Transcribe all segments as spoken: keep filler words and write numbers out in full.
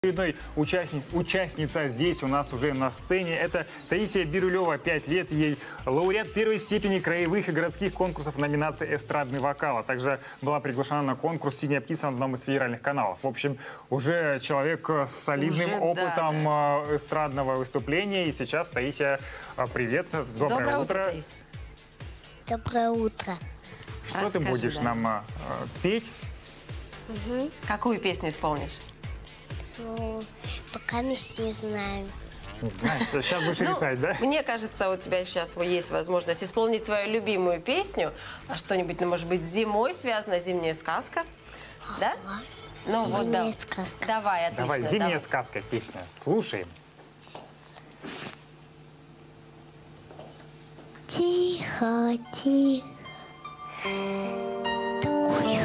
Очередной участник, участница здесь у нас уже на сцене. Это Таисия Бирюлева, пять лет ей, лауреат первой степени краевых и городских конкурсов номинации «Эстрадный вокал». А также была приглашена на конкурс «Синяя птица» на одном из федеральных каналов. В общем, уже человек с солидным уже, опытом да, да. эстрадного выступления. И сейчас, Таисия, привет, доброе, доброе утро. утро. Таисия. Доброе утро. Что Расскажи, ты будешь да. нам э, петь? Угу. Какую песню исполнишь? Ну, пока мы не знаем. Не знаю, сейчас будешь Ну, решать, да? Мне кажется, у тебя сейчас есть возможность исполнить твою любимую песню. А что-нибудь, ну, может быть, с зимой связано, зимняя сказка? Да? Ну, вот, да. Зимняя сказка. Давай, отлично. Давай, зимняя давай. сказка, песня. Слушаем. Тихо, тихо. Такое.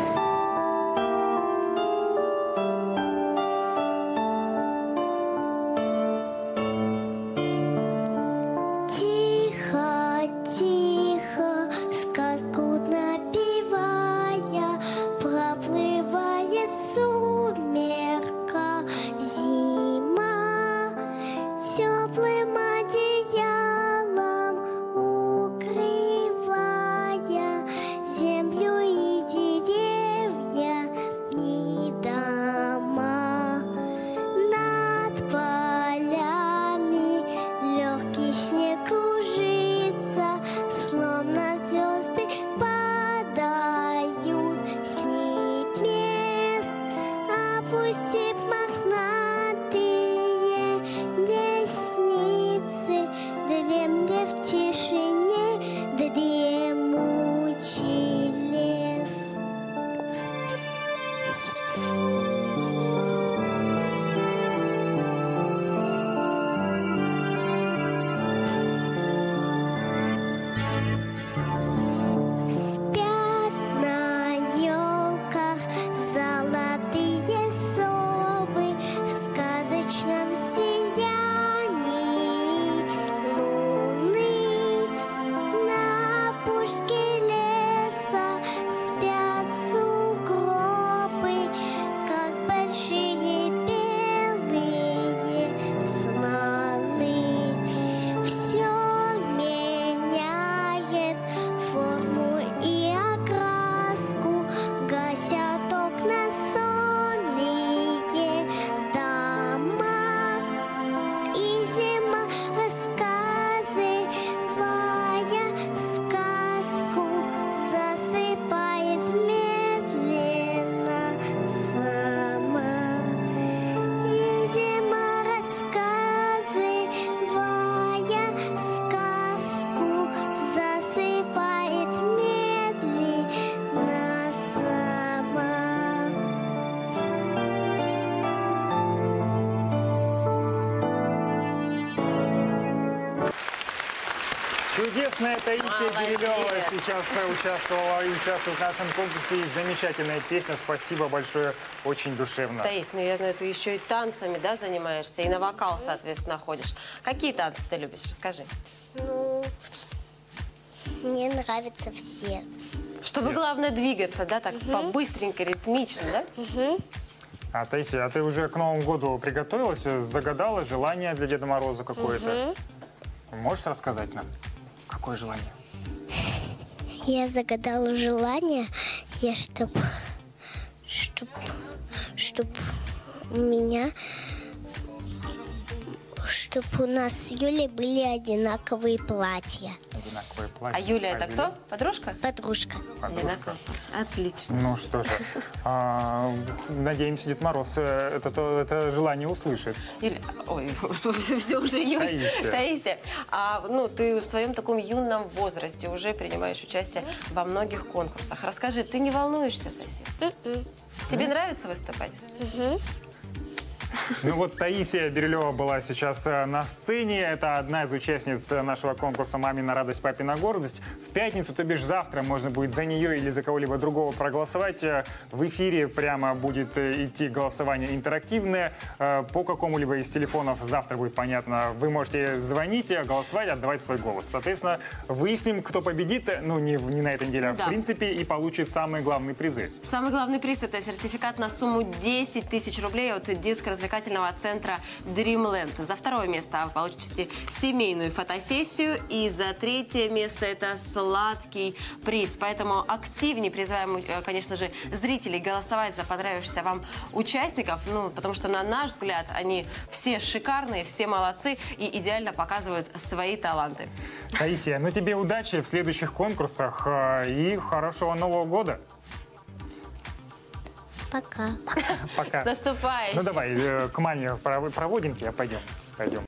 Тихо, тихо, сказку напевая, проплывает сумерка, зима, теплым одеялом укрывая землю и деревья и дома. Над полями легкий снег кружится, словно звезды падают с небес. Опустив мохнатые ресницы, дремля в тишине дремучий лес. Спят на елках золотые совы в сказочном сиянии луны. На опушке леса спят сугробы, как большие белые слоны. Все меняет форму и окраску, гасят окна сонные дома. И зима, рассказывая сказку, засыпает медленно сама. И зима, рассказывая сказку, засыпает медленно сама. Чудесная Таисия Молодец. Бирюлева сейчас участвовала и участвует в нашем конкурсе. И замечательная песня. Спасибо большое. Очень душевно. Таис, ну я знаю, ты еще и танцами, да, занимаешься, и на вокал, соответственно, ходишь. Какие танцы ты любишь? Расскажи. Ну, мне нравятся все. Чтобы главное двигаться, да, так побыстренько, ритмично, да? А, Таисия, а ты уже к Новому году приготовилась? Загадала желание для Деда Мороза какое-то? Можешь рассказать нам? Какое желание? Я загадала желание, я чтоб, чтоб, чтоб у меня, чтоб у нас с Юлей были одинаковые платья. Одинаковые платья. А Юля это кто? Подружка? Подружка. Подружка. Отлично. Ну что же, а, надеемся, Дед Мороз э, это, то- это желание услышит. Юля, ой, все уже Юля. Таисия. Таисия, а, ну, ты в своем таком юном возрасте уже принимаешь участие во многих конкурсах. Расскажи, ты не волнуешься совсем? Тебе нравится выступать? Ну вот Таисия Бирюлева была сейчас э, на сцене. Это одна из участниц э, нашего конкурса «Мамина радость, папина гордость». В пятницу, то бишь завтра, можно будет за нее или за кого-либо другого проголосовать. Э, В эфире прямо будет э, идти голосование интерактивное. Э, По какому-либо из телефонов завтра будет понятно. Вы можете звонить, э, голосовать, отдавать свой голос. Соответственно, выясним, кто победит, э, ну не, в- не на этой неделе, а Да. в принципе, и получит самые главные призы. Самый главный приз – это сертификат на сумму десять тысяч рублей от детско-развлекательного центра Dreamland. За второе место вы получите семейную фотосессию. И за третье место – это сладкий приз. Поэтому активнее призываем, э, конечно же, зрителей голосовать за понравившихся вам участников. Ну, потому что, на наш взгляд, они все шикарные, все молодцы и идеально показывают свои таланты. Таисия, ну тебе удачи в следующих конкурсах э, и хорошего Нового года. Пока. Пока. С наступающим! Ну давай, э, к маме проводим тебя, пойдем. Пойдем.